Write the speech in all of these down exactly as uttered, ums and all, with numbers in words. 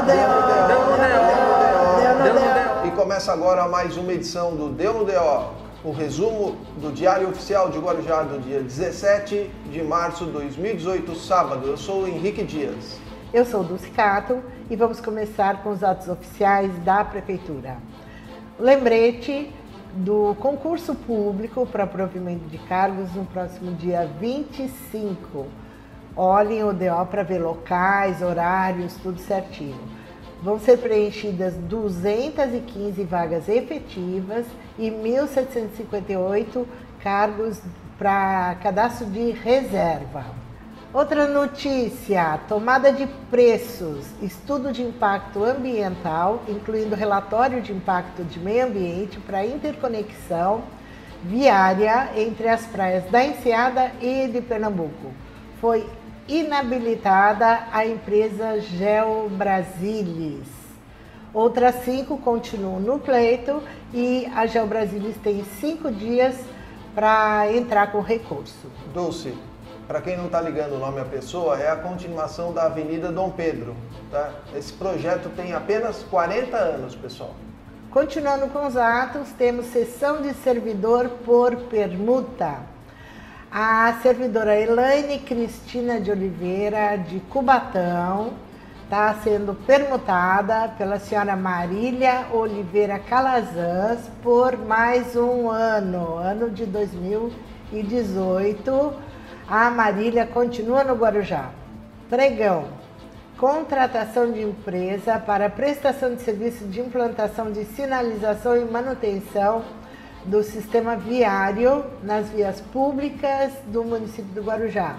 no D O. Deu no D O. Deu no Deu no D O. D O. E começa agora mais uma edição do Deu no D O, o resumo do Diário Oficial de Guarujá do dia dezessete de março de dois mil e dezoito, sábado. Eu sou o Henrique Dias. Eu sou Dulce Cato e vamos começar com os atos oficiais da Prefeitura. Lembrete do concurso público para provimento de cargos no próximo dia vinte e cinco. Olhem o D O para ver locais, horários, tudo certinho. Vão ser preenchidas duzentas e quinze vagas efetivas e mil setecentos e cinquenta e oito cargos para cadastro de reserva. Outra notícia, tomada de preços, estudo de impacto ambiental, incluindo relatório de impacto de meio ambiente para interconexão viária entre as praias da Enseada e de Pernambuco. Foi inabilitada a empresa GeoBrasilis. Outras cinco continuam no pleito e a GeoBrasilis tem cinco dias para entrar com recurso. Dulce, para quem não está ligando o nome à pessoa, é a continuação da Avenida Dom Pedro. Tá? Esse projeto tem apenas quarenta anos, pessoal. Continuando com os atos, temos sessão de servidor por permuta. A servidora Elaine Cristina de Oliveira, de Cubatão, está sendo permutada pela senhora Marília Oliveira Calazans por mais um ano, ano de dois mil e dezoito. A Marília continua no Guarujá. Pregão. Contratação de empresa para prestação de serviço de implantação de sinalização e manutenção do sistema viário nas vias públicas do município do Guarujá.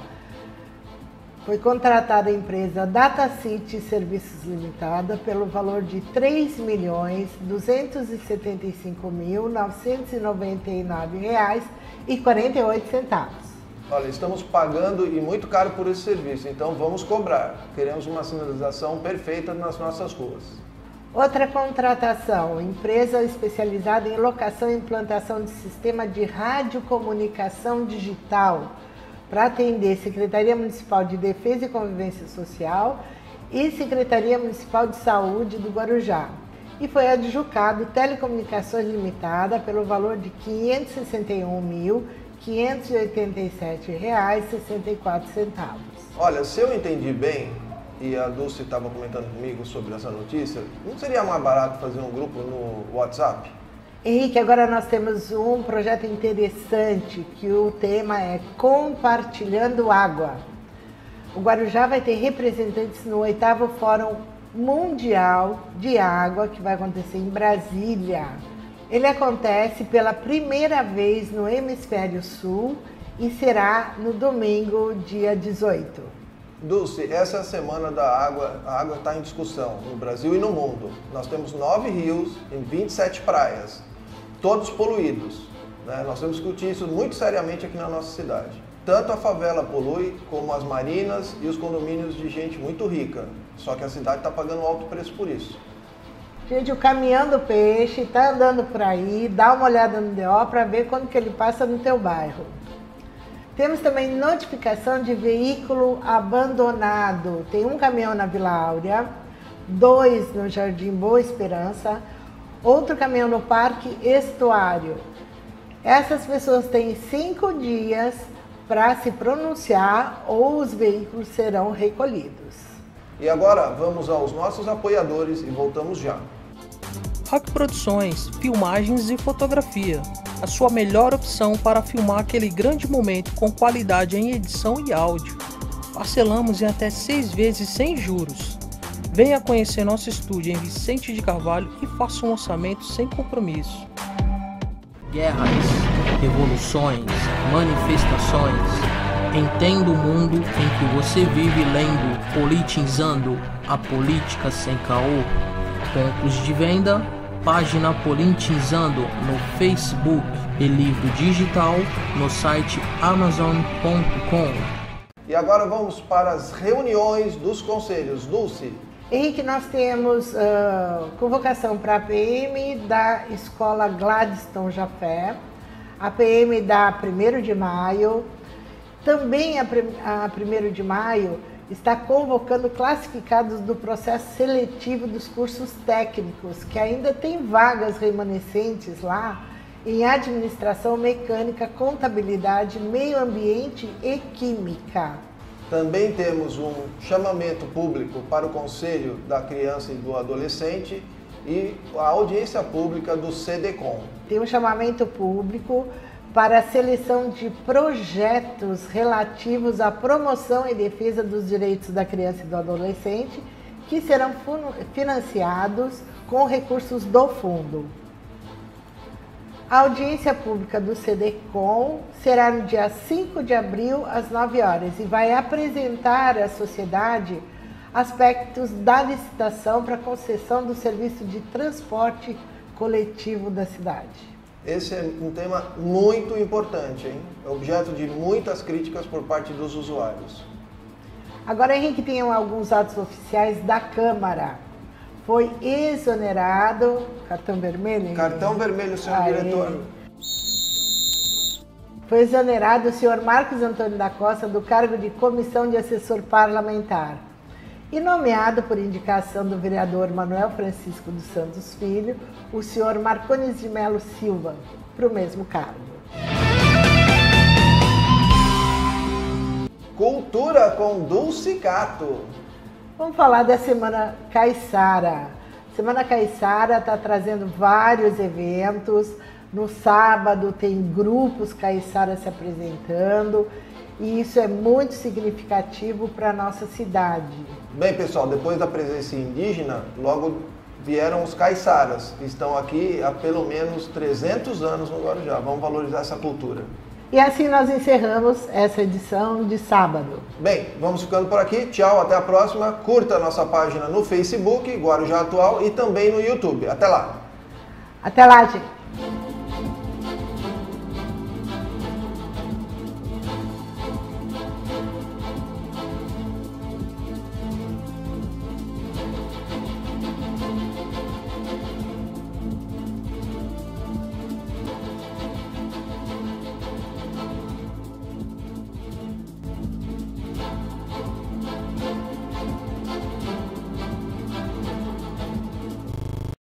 Foi contratada a empresa DataCity Serviços Limitada pelo valor de três milhões duzentos e setenta e cinco mil novecentos e noventa e nove reais e quarenta e oito centavos. Olha, estamos pagando e muito caro por esse serviço, então vamos cobrar. Queremos uma sinalização perfeita nas nossas ruas. Outra contratação, empresa especializada em locação e implantação de sistema de radiocomunicação digital para atender Secretaria Municipal de Defesa e Convivência Social e Secretaria Municipal de Saúde do Guarujá. E foi adjudicado Telecomunicações Limitada pelo valor de quinhentos e sessenta e um mil quinhentos e oitenta e sete reais e sessenta e quatro centavos. Olha, se eu entendi bem, e a Dulce estava comentando comigo sobre essa notícia, não seria mais barato fazer um grupo no WhatsApp? Henrique, agora nós temos um projeto interessante que o tema é Compartilhando Água. O Guarujá vai ter representantes no oitavo Fórum Mundial de Água, que vai acontecer em Brasília. Ele acontece pela primeira vez no Hemisfério Sul e será no domingo, dia dezoito. Dulce, essa é a semana da água, a água está em discussão no Brasil e no mundo. Nós temos nove rios em vinte e sete praias, todos poluídos. Né? Nós temos que discutir isso muito seriamente aqui na nossa cidade. Tanto a favela polui, como as marinas e os condomínios de gente muito rica. Só que a cidade está pagando um alto preço por isso. Gente, o caminhão do peixe está andando por aí, dá uma olhada no D O para ver quando que ele passa no teu bairro. Temos também notificação de veículo abandonado. Tem um caminhão na Vila Áurea, dois no Jardim Boa Esperança, outro caminhão no Parque Estuário. Essas pessoas têm cinco dias para se pronunciar ou os veículos serão recolhidos. E agora vamos aos nossos apoiadores e voltamos já. Rock Produções, filmagens e fotografia. A sua melhor opção para filmar aquele grande momento com qualidade em edição e áudio. Parcelamos em até seis vezes sem juros. Venha conhecer nosso estúdio em Vicente de Carvalho e faça um orçamento sem compromisso. Guerras, revoluções, manifestações. Entenda o mundo em que você vive lendo Politizando, a política sem caô. Pontos de venda, página Politizando no Facebook e livro digital no site amazon ponto com. E agora vamos para as reuniões dos conselhos. Dulce. Henrique, nós temos uh, convocação para a P M da Escola Gladstone Jafé, a P M da primeiro de maio, também a, a primeiro de maio está convocando classificados do processo seletivo dos cursos técnicos, que ainda tem vagas remanescentes lá em administração mecânica, contabilidade, meio ambiente e química. Também temos um chamamento público para o Conselho da Criança e do Adolescente e a audiência pública do SEDECOM. Tem um chamamento público para a seleção de projetos relativos à promoção e defesa dos direitos da criança e do adolescente, que serão financiados com recursos do fundo. A audiência pública do SEDECOM será no dia cinco de abril, às nove horas, e vai apresentar à sociedade aspectos da licitação para concessão do serviço de transporte coletivo da cidade. Esse é um tema muito importante, hein? É objeto de muitas críticas por parte dos usuários. Agora, Henrique, tem alguns atos oficiais da Câmara. Foi exonerado, cartão vermelho? Cartão vermelho, senhor Aê. diretor. Foi exonerado o senhor Marcos Antônio da Costa do cargo de comissão de assessor parlamentar e nomeado por indicação do vereador Manuel Francisco dos Santos Filho, o senhor Marcones de Melo Silva, para o mesmo cargo. Cultura com Dulce Cato. Vamos falar da Semana Caiçara. Semana Caiçara está trazendo vários eventos. No sábado tem grupos caiçaras se apresentando e isso é muito significativo para a nossa cidade. Bem, pessoal, depois da presença indígena, logo vieram os caiçaras, que estão aqui há pelo menos trezentos anos no Guarujá. Vamos valorizar essa cultura. E assim nós encerramos essa edição de sábado. Bem, vamos ficando por aqui. Tchau, até a próxima. Curta a nossa página no Facebook, Guarujá Atual, e também no YouTube. Até lá! Até lá, gente!